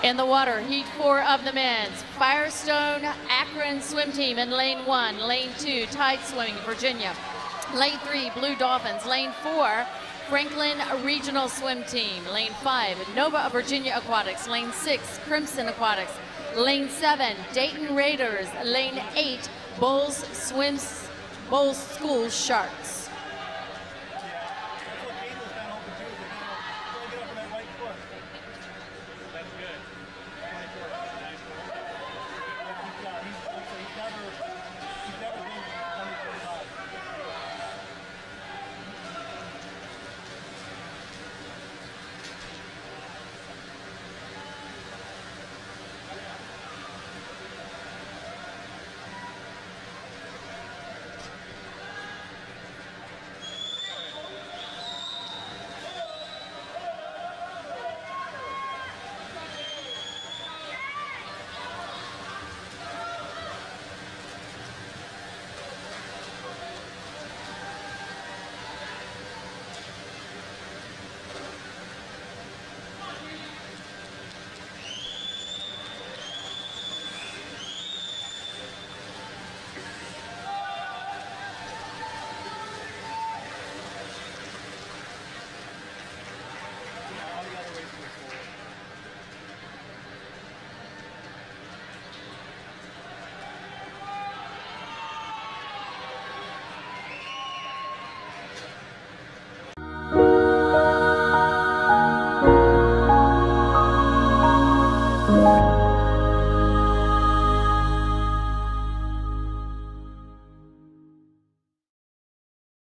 In the water, heat 4 of the men's, Firestone Akron swim team in lane 1, lane 2, Tide Swimming, Virginia. Lane 3, Blue Dolphins. Lane 4, Franklin Regional Swim Team. Lane 5, Nova Virginia Aquatics. Lane 6, Crimson Aquatics. Lane 7, Dayton Raiders. Lane 8, Bulls School Sharks.